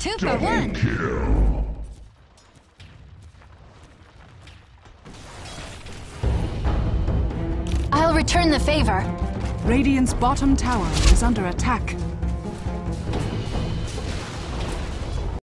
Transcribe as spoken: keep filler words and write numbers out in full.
Two for one. Kill. I'll return the favor. Radiant's bottom tower is under attack.